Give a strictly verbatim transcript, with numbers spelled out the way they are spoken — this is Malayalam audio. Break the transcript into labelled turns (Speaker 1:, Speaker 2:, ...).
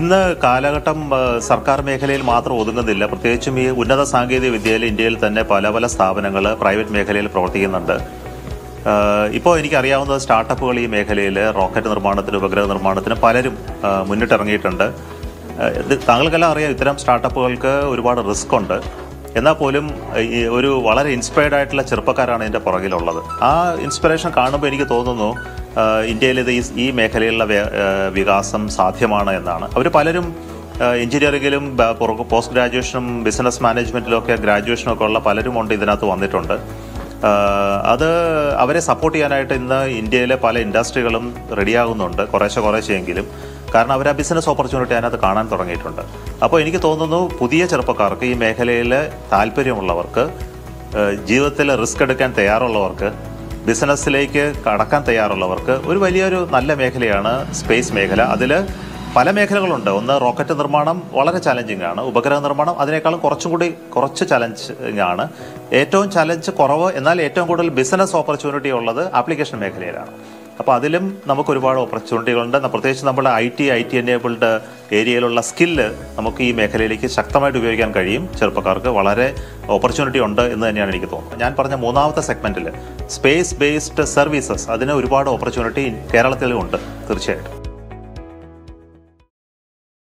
Speaker 1: ഇന്ന് കാലഘട്ടം സർക്കാർ മേഖലയിൽ മാത്രം ഒതുങ്ങുന്നില്ല. പ്രത്യേകിച്ചും ഈ ഉന്നത സാങ്കേതിക വിദ്യയിൽ ഇന്ത്യയിൽ തന്നെ പല പല സ്ഥാപനങ്ങൾ പ്രൈവറ്റ് മേഖലയിൽ പ്രവർത്തിക്കുന്നുണ്ട്. ഇപ്പോൾ എനിക്കറിയാവുന്ന സ്റ്റാർട്ടപ്പുകൾ ഈ മേഖലയിൽ റോക്കറ്റ് നിർമ്മാണത്തിന്, ഉപഗ്രഹ നിർമ്മാണത്തിന് പലരും മുന്നിട്ടിറങ്ങിയിട്ടുണ്ട്. താങ്കൾക്കെല്ലാം അറിയാം, ഇത്തരം സ്റ്റാർട്ടപ്പുകൾക്ക് ഒരുപാട് റിസ്ക് ഉണ്ട്. എന്നാൽ പോലും ഒരു വളരെ ഇൻസ്പയർഡ് ആയിട്ടുള്ള ചെറുപ്പക്കാരാണ് ഇതിൻ്റെ പുറകിലുള്ളത്. ആ ഇൻസ്പിറേഷൻ കാണുമ്പോൾ എനിക്ക് തോന്നുന്നു ഇന്ത്യയിൽ ഇത് ഈ മേഖലയിലുള്ള വികാസം സാധ്യമാണ് എന്നാണ്. അവർ പലരും എഞ്ചിനീയറിംഗിലും പോസ്റ്റ് ഗ്രാജുവേഷനും ബിസിനസ് മാനേജ്മെൻറ്റിലും ഒക്കെ ഗ്രാജുവേഷനും ഒക്കെ ഉള്ള പലരും കൊണ്ട് ഇതിനകത്ത് വന്നിട്ടുണ്ട്. അത് അവരെ സപ്പോർട്ട് ചെയ്യാനായിട്ട് ഇന്ന് ഇന്ത്യയിലെ പല ഇൻഡസ്ട്രികളും റെഡിയാകുന്നുണ്ട്, കുറേശ്ശെ കുറേശ്ശെയെങ്കിലും. കാരണം അവർ ആ ബിസിനസ് ഓപ്പർച്യൂണിറ്റി അതിനകത്ത് കാണാൻ തുടങ്ങിയിട്ടുണ്ട്. അപ്പോൾ എനിക്ക് തോന്നുന്നു പുതിയ ചെറുപ്പക്കാർക്ക്, ഈ മേഖലയിൽ താല്പര്യമുള്ളവർക്ക്, ജീവിതത്തിൽ റിസ്ക് എടുക്കാൻ തയ്യാറുള്ളവർക്ക്, ബിസിനസ്സിലേക്ക് കടക്കാൻ തയ്യാറുള്ളവർക്ക് ഒരു വലിയൊരു നല്ല മേഖലയാണ് സ്പേസ് മേഖല. അതിൽ പല മേഖലകളുണ്ട്. ഒന്ന്, റോക്കറ്റ് നിർമ്മാണം വളരെ ചലഞ്ചിങ് ആണ്. ഉപഗ്രഹ നിർമ്മാണം അതിനേക്കാളും കുറച്ചും കൂടി കുറച്ച് ചലഞ്ചിങ് ആണ്. ഏറ്റവും ചലഞ്ച് കുറവ് എന്നാൽ ഏറ്റവും കൂടുതൽ ബിസിനസ് ഓപ്പർച്യൂണിറ്റി ഉള്ളത് ആപ്ലിക്കേഷൻ മേഖലയിലാണ്. അപ്പോൾ അതിലും നമുക്ക് ഒരുപാട് ഓപ്പർച്യൂണിറ്റികളുണ്ട്. പ്രത്യേകിച്ച് നമ്മുടെ I T I T enabled ഏരിയയിലുള്ള സ്കില്ല് നമുക്ക് ഈ മേഖലയിലേക്ക് ശക്തമായിട്ട് ഉപയോഗിക്കാൻ കഴിയും. ചെറുപ്പക്കാർക്ക് വളരെ ഓപ്പർച്യൂണിറ്റി ഉണ്ട് എന്ന് തന്നെയാണ് എനിക്ക് തോന്നുന്നത്. ഞാൻ പറഞ്ഞ മൂന്നാമത്തെ സെഗ്മെൻറ്റിൽ സ്പേസ് ബേസ്ഡ് സർവീസസ്, അതിന് ഒരുപാട് ഓപ്പർച്യൂണിറ്റി കേരളത്തിലും ഉണ്ട് തീർച്ചയായിട്ടും.